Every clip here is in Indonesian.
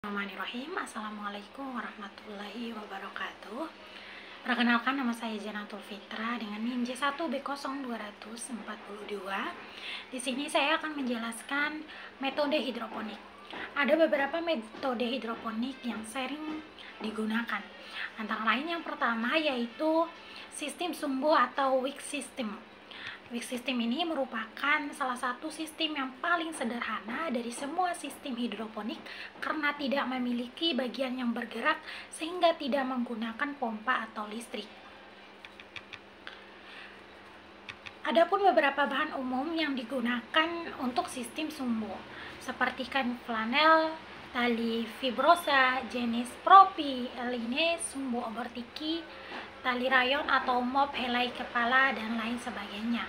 Bismillahirrahmanirrahim. Assalamualaikum warahmatullahi wabarakatuh. Perkenalkan, nama saya Janatul Fitra dengan NIM J1B0242. Di sini saya akan menjelaskan metode hidroponik. Ada beberapa metode hidroponik yang sering digunakan. Antara lain yang pertama yaitu sistem sumbu atau wick system. Wick system ini merupakan salah satu sistem yang paling sederhana dari semua sistem hidroponik karena tidak memiliki bagian yang bergerak sehingga tidak menggunakan pompa atau listrik. Adapun beberapa bahan umum yang digunakan untuk sistem sumbu seperti kain flanel, tali fibrosa jenis propyline, sumbu obertiki, tali rayon atau mop helai kepala, dan lain sebagainya.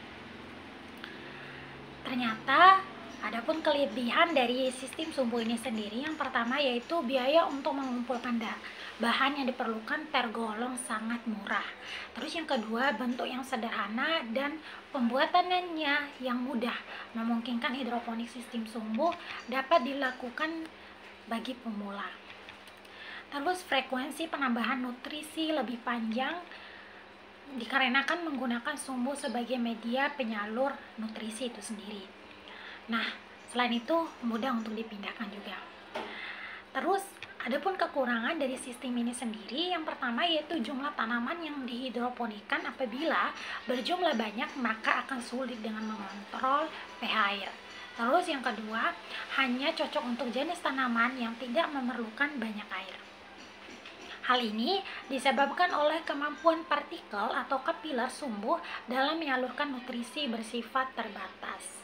Ternyata adapun kelebihan dari sistem sumbu ini sendiri, yang pertama yaitu biaya untuk mengumpulkan bahan yang diperlukan tergolong sangat murah. Terus yang kedua, bentuk yang sederhana dan pembuatannya yang mudah memungkinkan hidroponik sistem sumbu dapat dilakukan bagi pemula. Terus frekuensi penambahan nutrisi lebih panjang dikarenakan menggunakan sumbu sebagai media penyalur nutrisi itu sendiri. Nah, selain itu mudah untuk dipindahkan juga. Terus adapun kekurangan dari sistem ini sendiri, yang pertama yaitu jumlah tanaman yang dihidroponikan apabila berjumlah banyak maka akan sulit dengan mengontrol pH air. Terus yang kedua, hanya cocok untuk jenis tanaman yang tidak memerlukan banyak air. Hal ini disebabkan oleh kemampuan partikel atau kapiler sumbu dalam menyalurkan nutrisi bersifat terbatas.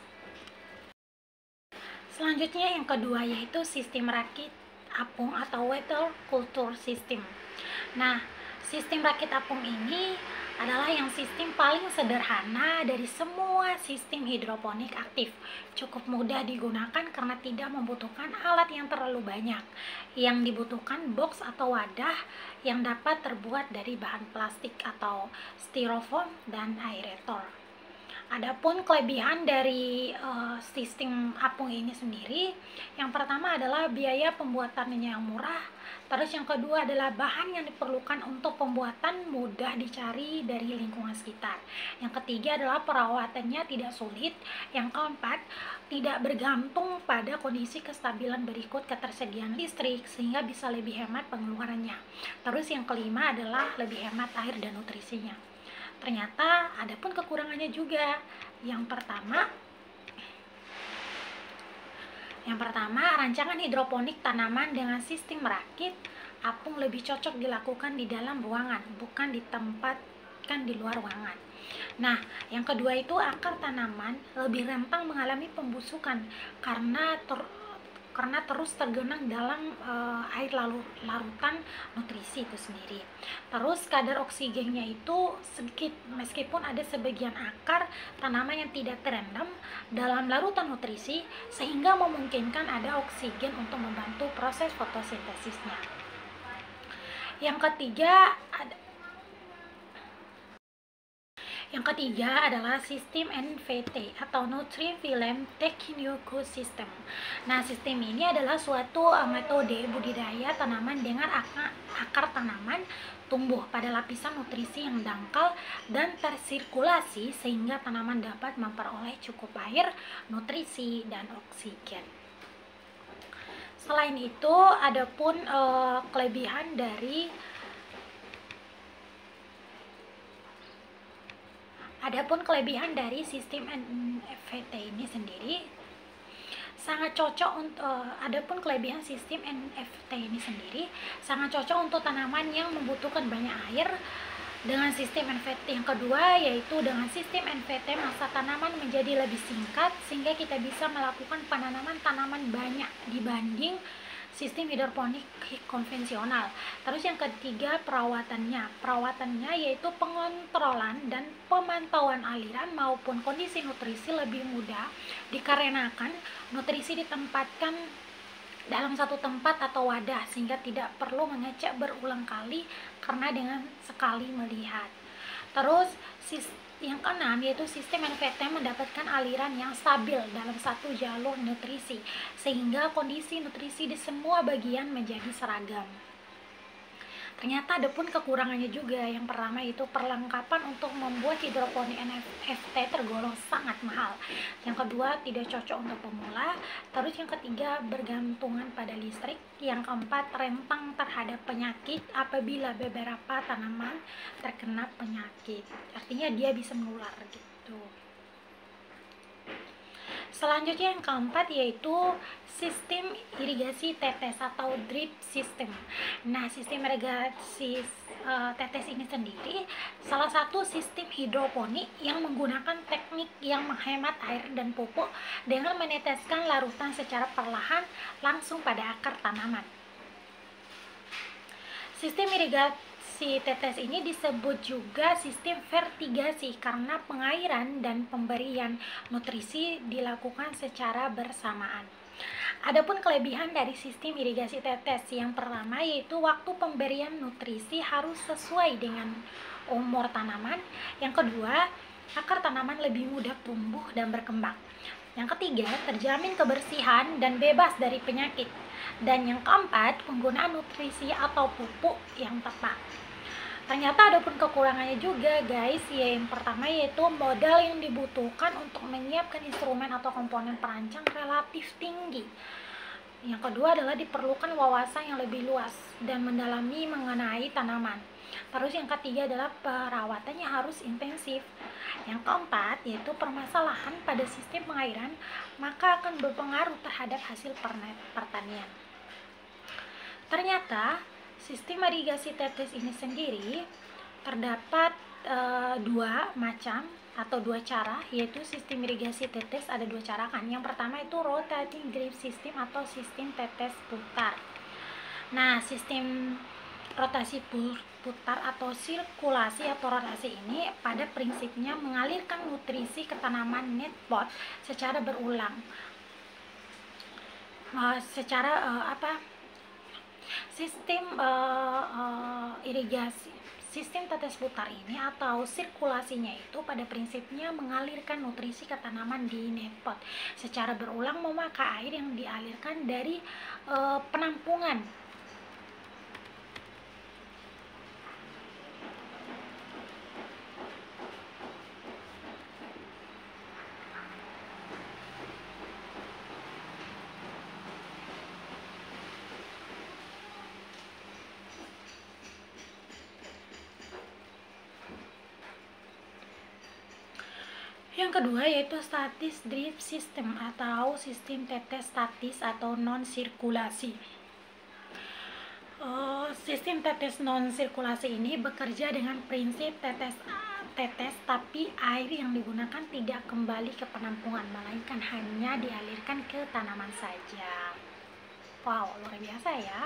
Selanjutnya yang kedua yaitu sistem rakit apung atau water culture system. Nah, sistem rakit apung ini adalah yang sistem paling sederhana dari semua sistem hidroponik aktif. Cukup mudah digunakan karena tidak membutuhkan alat yang terlalu banyak. Yang dibutuhkan box atau wadah yang dapat terbuat dari bahan plastik atau styrofoam dan aerator. Adapun kelebihan dari sistem apung ini sendiri, yang pertama adalah biaya pembuatannya yang murah. Terus yang kedua adalah bahan yang diperlukan untuk pembuatan mudah dicari dari lingkungan sekitar. Yang ketiga adalah perawatannya tidak sulit. Yang keempat, tidak bergantung pada kondisi kestabilan berikut ketersediaan listrik sehingga bisa lebih hemat pengeluarannya. Terus yang kelima adalah lebih hemat air dan nutrisinya. Ternyata ada pun kekurangannya juga. Yang pertama, rancangan hidroponik tanaman dengan sistem rakit apung lebih cocok dilakukan di dalam ruangan, bukan ditempatkan di luar ruangan. Nah, yang kedua itu akar tanaman lebih rentan mengalami pembusukan karena terus tergenang dalam air larutan nutrisi itu sendiri. Terus kadar oksigennya itu sedikit, meskipun ada sebagian akar tanaman yang tidak terendam dalam larutan nutrisi sehingga memungkinkan ada oksigen untuk membantu proses fotosintesisnya. Yang ketiga adalah sistem NVT atau Nutrient Film Technique System. Nah, sistem ini adalah suatu metode budidaya tanaman dengan akar tanaman tumbuh pada lapisan nutrisi yang dangkal dan tersirkulasi sehingga tanaman dapat memperoleh cukup air, nutrisi, dan oksigen. Selain itu, adapun kelebihan dari sistem NVT ini sendiri sangat cocok untuk tanaman yang membutuhkan banyak air. Dengan sistem NVT yang kedua yaitu dengan sistem NVT masa tanaman menjadi lebih singkat sehingga kita bisa melakukan penanaman tanaman banyak dibanding sistem hidroponik konvensional. Terus yang ketiga, perawatannya yaitu pengontrolan dan pemantauan aliran maupun kondisi nutrisi lebih mudah dikarenakan nutrisi ditempatkan dalam satu tempat atau wadah sehingga tidak perlu mengecek berulang kali karena dengan sekali melihat. Terus Yang keenam yaitu sistem NVT mendapatkan aliran yang stabil dalam satu jalur nutrisi, sehingga kondisi nutrisi di semua bagian menjadi seragam. Ternyata ada pun kekurangannya juga. Yang pertama itu perlengkapan untuk membuat hidroponik NFT tergolong sangat mahal. Yang kedua, tidak cocok untuk pemula. Terus yang ketiga, bergantungan pada listrik. Yang keempat, rentan terhadap penyakit apabila beberapa tanaman terkena penyakit. Artinya dia bisa menular gitu. Selanjutnya yang keempat yaitu sistem irigasi tetes atau drip system. Nah, sistem irigasi tetes ini sendiri salah satu sistem hidroponik yang menggunakan teknik yang menghemat air dan pupuk dengan meneteskan larutan secara perlahan langsung pada akar tanaman. Sistem irigasi tetes ini disebut juga sistem vertigasi karena pengairan dan pemberian nutrisi dilakukan secara bersamaan. Adapun kelebihan dari sistem irigasi tetes yang pertama yaitu waktu pemberian nutrisi harus sesuai dengan umur tanaman. Yang kedua, akar tanaman lebih mudah tumbuh dan berkembang. Yang ketiga, terjamin kebersihan dan bebas dari penyakit. Dan yang keempat, penggunaan nutrisi atau pupuk yang tepat. Ternyata ada pun kekurangannya juga guys. Yang pertama yaitu modal yang dibutuhkan untuk menyiapkan instrumen atau komponen perancang relatif tinggi. Yang kedua adalah diperlukan wawasan yang lebih luas dan mendalami mengenai tanaman. Terus yang ketiga adalah perawatannya harus intensif. Yang keempat yaitu permasalahan pada sistem pengairan, maka akan berpengaruh terhadap hasil pertanian. Ternyata sistem irigasi tetes ini sendiri terdapat dua macam atau dua cara, yaitu sistem irigasi tetes ada dua cara kan. Yang pertama itu rotating drip system atau sistem tetes putar. Nah, sistem rotasi putar atau sirkulasi atau rotasi ini pada prinsipnya mengalirkan nutrisi ke tanaman net pot secara berulang. Sistem irigasi sistem tetes putar ini atau sirkulasinya itu pada prinsipnya mengalirkan nutrisi ke tanaman di netpot secara berulang memakai air yang dialirkan dari penampungan. Yang kedua yaitu statis drip system atau sistem tetes statis atau non-sirkulasi. Sistem tetes non-sirkulasi ini bekerja dengan prinsip tetes tapi air yang digunakan tidak kembali ke penampungan, melainkan hanya dialirkan ke tanaman saja. Wow, luar biasa ya.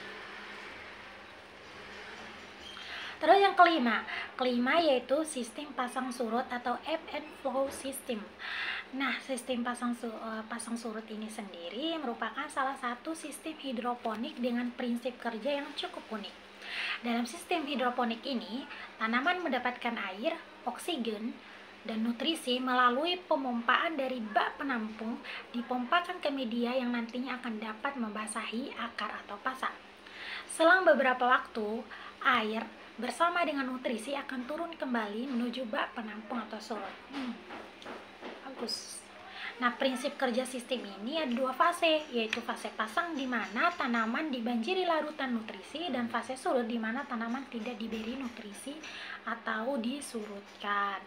Terus yang kelima yaitu sistem pasang surut atau ebb and flow system. Nah, sistem pasang surut ini sendiri merupakan salah satu sistem hidroponik dengan prinsip kerja yang cukup unik. Dalam sistem hidroponik ini, tanaman mendapatkan air, oksigen, dan nutrisi melalui pemompaan dari bak penampung dipompakan ke media yang nantinya akan dapat membasahi akar atau pasak. Selang beberapa waktu, air bersama dengan nutrisi akan turun kembali menuju bak penampung atau surut. Bagus. Nah, prinsip kerja sistem ini ada dua fase, yaitu fase pasang di mana tanaman dibanjiri larutan nutrisi dan fase surut di mana tanaman tidak diberi nutrisi atau disurutkan.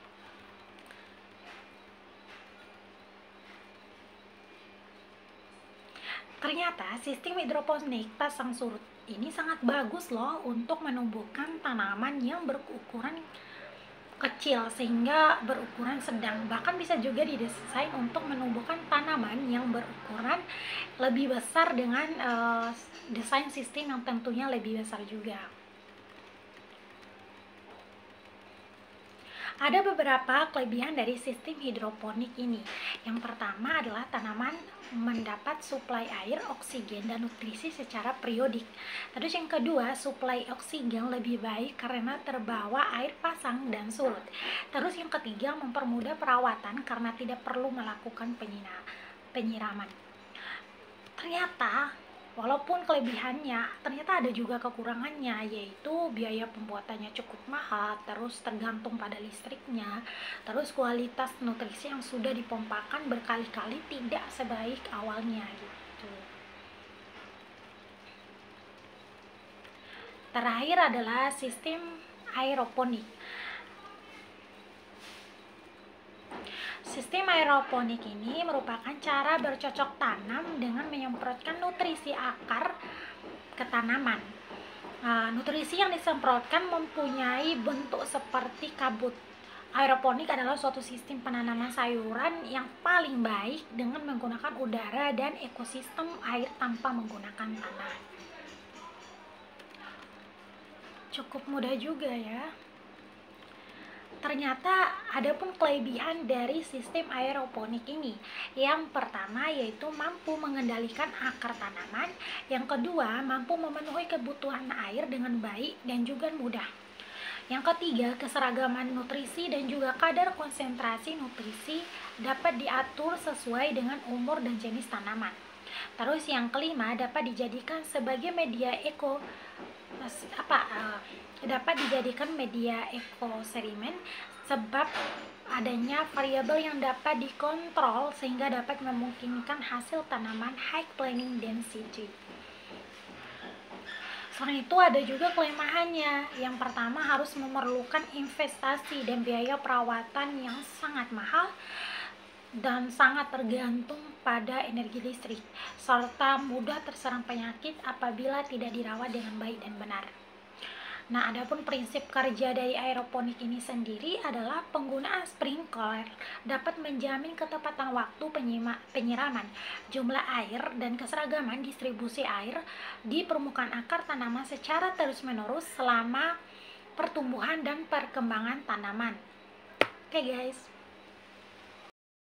Ternyata sistem hidroponik pasang surut ini sangat bagus loh untuk menumbuhkan tanaman yang berukuran kecil sehingga berukuran sedang. Bahkan bisa juga didesain untuk menumbuhkan tanaman yang berukuran lebih besar dengan desain sistem yang tentunya lebih besar juga. Ada beberapa kelebihan dari sistem hidroponik ini. Yang pertama adalah tanaman mendapat suplai air, oksigen, dan nutrisi secara periodik. Terus yang kedua, suplai oksigen lebih baik karena terbawa air pasang dan surut. Terus yang ketiga, mempermudah perawatan karena tidak perlu melakukan penyiraman. Ternyata walaupun kelebihannya, ternyata ada juga kekurangannya, yaitu biaya pembuatannya cukup mahal, terus tergantung pada listriknya, terus kualitas nutrisi yang sudah dipompakan berkali-kali tidak sebaik awalnya gitu. Terakhir adalah sistem aeroponik. Sistem aeroponik ini merupakan cara bercocok tanam dengan menyemprotkan nutrisi akar ke tanaman. Nutrisi yang disemprotkan mempunyai bentuk seperti kabut. Aeroponik adalah suatu sistem penanaman sayuran yang paling baik dengan menggunakan udara dan ekosistem air tanpa menggunakan tanah. Cukup mudah juga ya. Ternyata ada pun kelebihan dari sistem aeroponik ini. Yang pertama yaitu mampu mengendalikan akar tanaman. Yang kedua, mampu memenuhi kebutuhan air dengan baik dan juga mudah. Yang ketiga, keseragaman nutrisi dan juga kadar konsentrasi nutrisi dapat diatur sesuai dengan umur dan jenis tanaman. Terus yang kelima, dapat dijadikan sebagai media ekoserimen sebab adanya variabel yang dapat dikontrol sehingga dapat memungkinkan hasil tanaman high planting density. Selain itu ada juga kelemahannya. Yang pertama harus memerlukan investasi dan biaya perawatan yang sangat mahal dan sangat tergantung pada energi listrik, serta mudah terserang penyakit apabila tidak dirawat dengan baik dan benar. Nah, adapun prinsip kerja dari aeroponik ini sendiri adalah penggunaan sprinkler dapat menjamin ketepatan waktu penyiraman, jumlah air, dan keseragaman distribusi air di permukaan akar tanaman secara terus-menerus selama pertumbuhan dan perkembangan tanaman. Oke guys.